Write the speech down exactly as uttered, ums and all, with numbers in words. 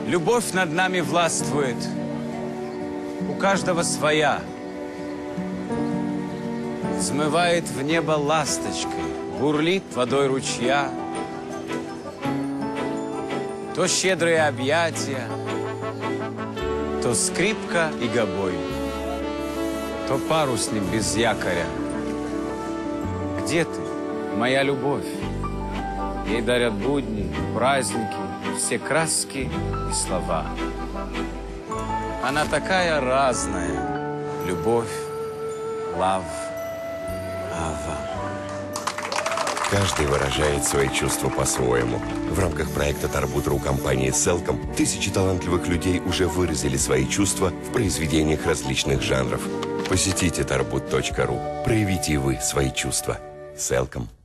Любовь над нами властвует. У каждого своя. Взмывает в небо ласточкой, бурлит водой ручья. То щедрые объятия, то скрипка и гобой, то парусник без якоря. Где ты, моя любовь? Ей дарят будни, праздники, все краски и слова. Она такая разная, любовь, лав, ава. Каждый выражает свои чувства по-своему. В рамках проекта «Тарбут.ру» компании «Селком» тысячи талантливых людей уже выразили свои чувства в произведениях различных жанров. Посетите тарбут точка ру, проявите и вы свои чувства. «Селком».